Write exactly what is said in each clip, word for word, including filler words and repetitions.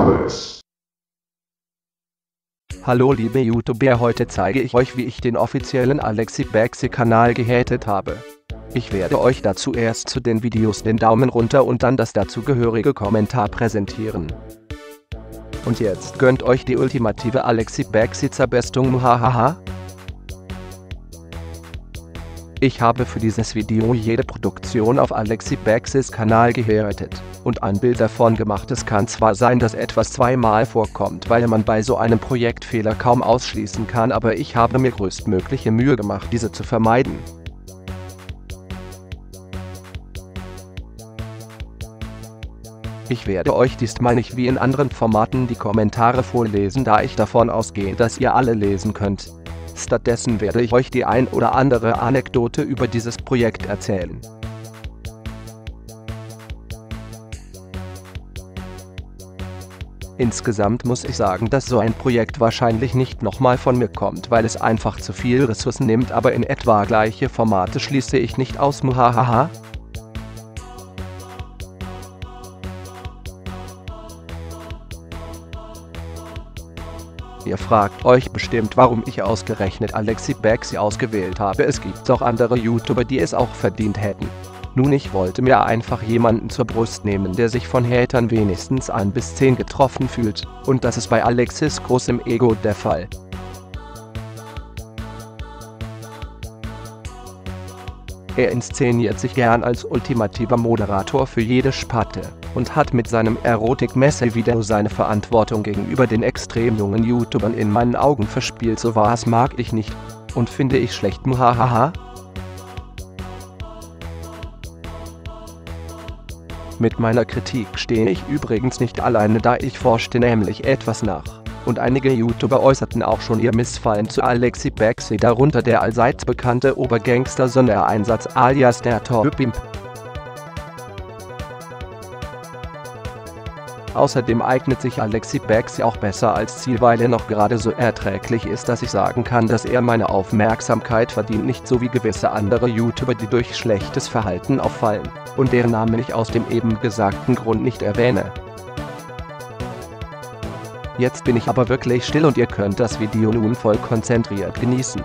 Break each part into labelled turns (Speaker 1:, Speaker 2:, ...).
Speaker 1: habe es.
Speaker 2: Hallo liebe YouTuber, heute zeige ich euch, wie ich den offiziellen AlexiBagsy-Kanal gehatet habe. Ich werde euch dazu erst zu den Videos den Daumen runter und dann das dazugehörige Kommentar präsentieren. Und jetzt gönnt euch die ultimative AlexiBagsy-Zerbestung, muhahaha. Ich habe für dieses Video jede Produktion auf AlexiBagsys Kanal gehatet und ein Bild davon gemacht. Es kann zwar sein, dass etwas zweimal vorkommt, weil man bei so einem Projekt Fehler kaum ausschließen kann, aber ich habe mir größtmögliche Mühe gemacht, diese zu vermeiden. Ich werde euch diesmal nicht wie in anderen Formaten die Kommentare vorlesen, da ich davon ausgehe, dass ihr alle lesen könnt. Stattdessen werde ich euch die ein oder andere Anekdote über dieses Projekt erzählen. Insgesamt muss ich sagen, dass so ein Projekt wahrscheinlich nicht nochmal von mir kommt, weil es einfach zu viel Ressourcen nimmt, aber in etwa gleiche Formate schließe ich nicht aus, muhahaha. Ihr fragt euch bestimmt, warum ich ausgerechnet AlexiBagsy ausgewählt habe. Es gibt auch andere YouTuber, die es auch verdient hätten. Nun, ich wollte mir einfach jemanden zur Brust nehmen, der sich von Hatern wenigstens ein bis zehn getroffen fühlt. Und das ist bei Alexis großem Ego der Fall. Er inszeniert sich gern als ultimativer Moderator für jede Sparte und hat mit seinem Erotik-Messe-Video seine Verantwortung gegenüber den extrem jungen YouTubern in meinen Augen verspielt. So was mag ich nicht und finde ich schlecht, muhahaha. Mit meiner Kritik stehe ich übrigens nicht alleine, da ich forschte nämlich etwas nach. Und einige YouTuber äußerten auch schon ihr Missfallen zu AlexiBagsy, darunter der allseits bekannte Obergangster-Sondereinsatz alias der Torpimp. Außerdem eignet sich AlexiBagsy auch besser als Ziel, weil er noch gerade so erträglich ist, dass ich sagen kann, dass er meine Aufmerksamkeit verdient, nicht so wie gewisse andere YouTuber, die durch schlechtes Verhalten auffallen und deren Namen ich aus dem eben gesagten Grund nicht erwähne. Jetzt bin ich aber wirklich still und ihr könnt das Video nun voll konzentriert genießen.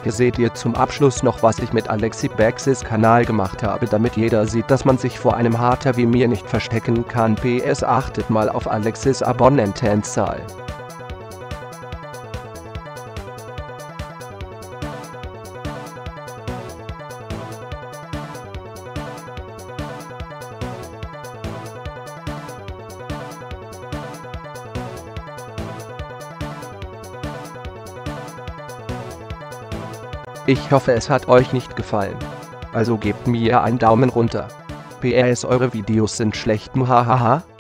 Speaker 2: Hier seht ihr zum Abschluss noch, was ich mit Alexibaxis Kanal gemacht habe, damit jeder sieht, dass man sich vor einem Hater wie mir nicht verstecken kann. P S achtet mal auf Alexis Abonnentenzahl. Ich hoffe, es hat euch nicht gefallen. Also gebt mir einen Daumen runter. P S eure Videos sind schlecht, muhahaha.